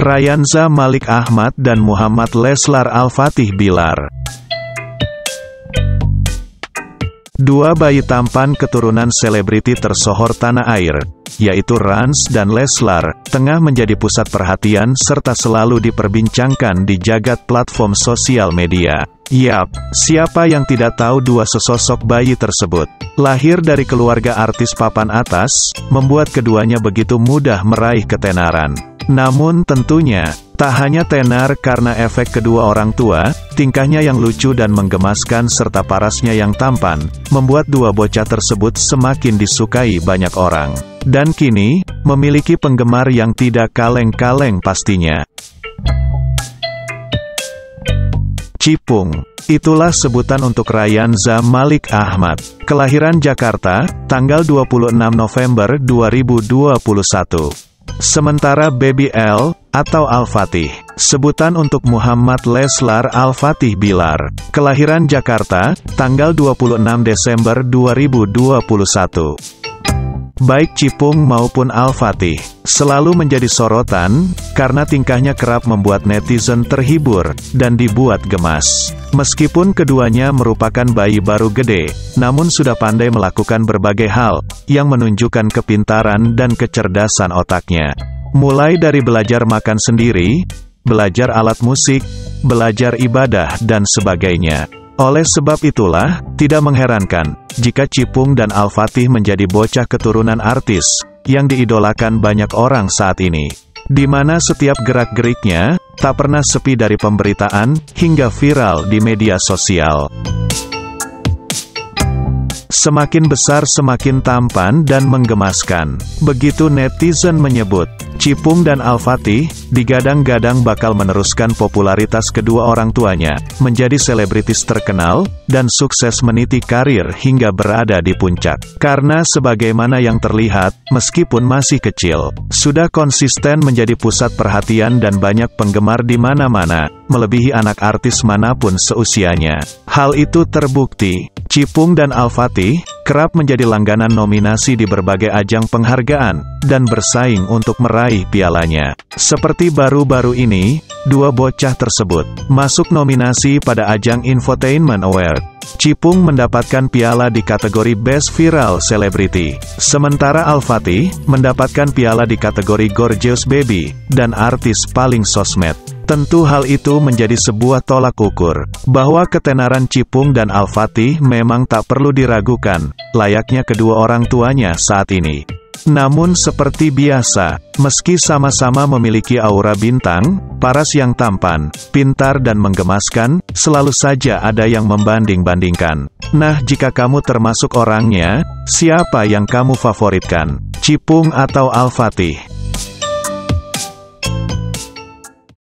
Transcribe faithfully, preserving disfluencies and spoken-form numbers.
Ryanza Malik Ahmad dan Muhammad Leslar Al-Fatih Bilar. Dua bayi tampan keturunan selebriti tersohor tanah air, yaitu Rans dan Leslar, tengah menjadi pusat perhatian serta selalu diperbincangkan di jagat platform sosial media. Yap, siapa yang tidak tahu dua sesosok bayi tersebut? Lahir dari keluarga artis papan atas, membuat keduanya begitu mudah meraih ketenaran. Namun tentunya, tak hanya tenar karena efek kedua orang tua, tingkahnya yang lucu dan menggemaskan serta parasnya yang tampan, membuat dua bocah tersebut semakin disukai banyak orang. Dan kini, memiliki penggemar yang tidak kaleng-kaleng pastinya. Cipung. Itulah sebutan untuk Ryanza Malik Ahmad. Kelahiran Jakarta, tanggal dua puluh enam November dua ribu dua puluh satu. Sementara Baby L, atau Al-Fatih, sebutan untuk Muhammad Leslar Al-Fatih Bilar. Kelahiran Jakarta, tanggal dua puluh enam Desember dua ribu dua puluh satu. Baik Cipung maupun Al-Fatih, selalu menjadi sorotan, karena tingkahnya kerap membuat netizen terhibur, dan dibuat gemas. Meskipun keduanya merupakan bayi baru gede, namun sudah pandai melakukan berbagai hal, yang menunjukkan kepintaran dan kecerdasan otaknya. Mulai dari belajar makan sendiri, belajar alat musik, belajar ibadah dan sebagainya. Oleh sebab itulah, tidak mengherankan, jika Cipung dan Al-Fatih menjadi bocah keturunan artis, yang diidolakan banyak orang saat ini. Di mana setiap gerak-geriknya, tak pernah sepi dari pemberitaan, hingga viral di media sosial. Semakin besar semakin tampan dan menggemaskan. Begitu netizen menyebut, Cipung dan Al-Fatih, digadang-gadang bakal meneruskan popularitas kedua orang tuanya, menjadi selebritis terkenal, dan sukses meniti karir hingga berada di puncak. Karena sebagaimana yang terlihat, meskipun masih kecil, sudah konsisten menjadi pusat perhatian dan banyak penggemar di mana-mana, melebihi anak artis manapun seusianya. Hal itu terbukti, Cipung dan Al-Fatih, kerap menjadi langganan nominasi di berbagai ajang penghargaan, dan bersaing untuk meraih pialanya. Seperti baru-baru ini, dua bocah tersebut masuk nominasi pada ajang Infotainment Award. Cipung mendapatkan piala di kategori Best Viral Celebrity, sementara Al-Fatih mendapatkan piala di kategori Gorgeous Baby, dan Artis Paling Sosmed. Tentu hal itu menjadi sebuah tolak ukur, bahwa ketenaran Cipung dan Al-Fatih memang tak perlu diragukan, layaknya kedua orang tuanya saat ini. Namun seperti biasa, meski sama-sama memiliki aura bintang, paras yang tampan, pintar dan menggemaskan, selalu saja ada yang membanding-bandingkan. Nah, jika kamu termasuk orangnya, siapa yang kamu favoritkan? Cipung atau Al-Fatih?